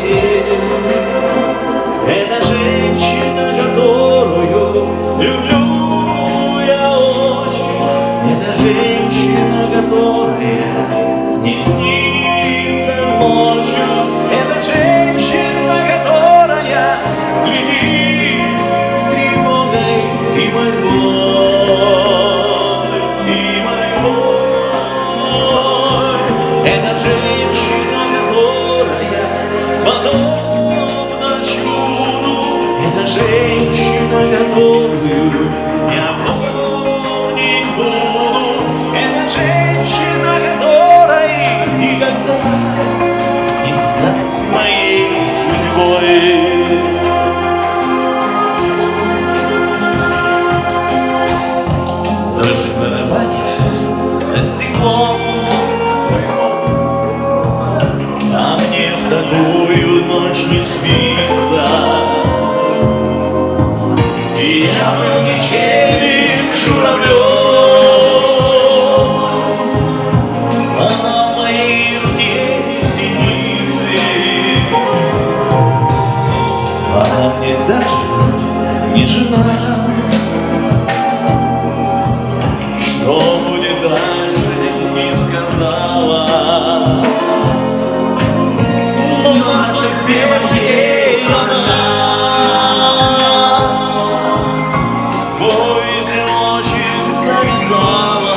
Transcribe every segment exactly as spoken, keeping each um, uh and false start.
свете. Это женщина, которую люблю я очень. Это женщина, которая не снится ночью. Это женщина, которая глядит с тревогой и мольбой, и мольбой. Это женщина, которая подобна чуду. Это женщина, которую я помнить буду. Это женщина, которой никогда не стать моей судьбой. Дождь барабанит за стеклом, а мне в такую ночь не спится. И я был ничейным журавлем, а на моей руке синицы. Она мне даже не жена. Что будет дальше, не сказала, но на судьбе моей она свой узелочек завязала.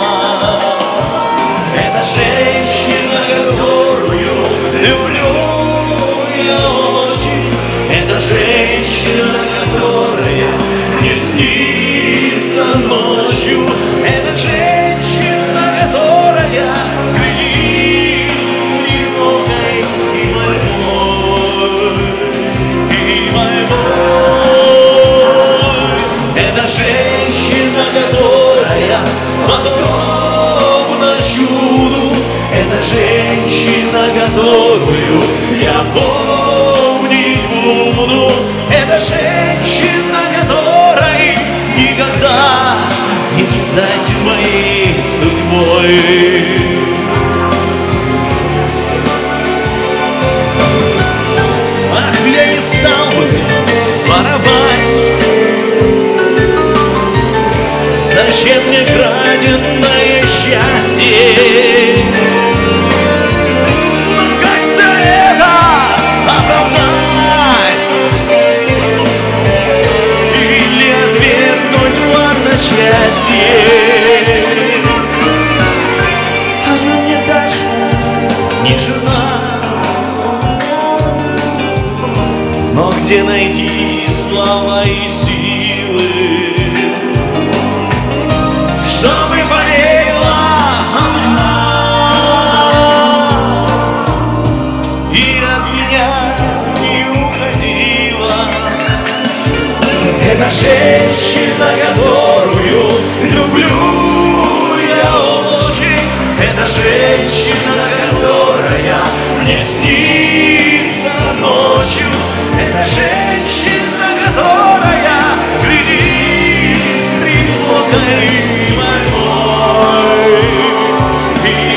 Это женщина, которую люблю я очень. Это женщина, которая не снится ночью. Это женщина, которая глядит с тревогой и мольбой, и мольбой. Это женщина, которая подобна чуду. Это женщина, которую я помнить буду. Это женщина, которой никогда не стать моей судьбой. Ах, я не стал бы воровать. Зачем мне краденое счастье? Ну как все это оправдать? Или отвергнуть в одночасье? Она мне даже не жена. Но где найти слова и силы, чтобы поверила она и от меня не уходила? Это женщина, которую люблю я очень. Это женщина, которая не снится ночью. Это женщина, которая глядит с тревогой и мольбой, и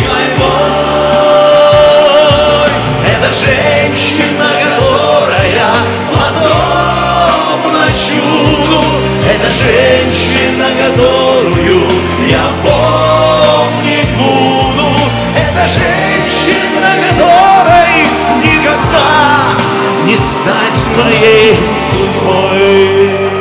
мольбой. Это женщина, которая подобна чуду. Это женщина, которую я помнить буду. Это женщина, которой никогда не стать моей судьбой.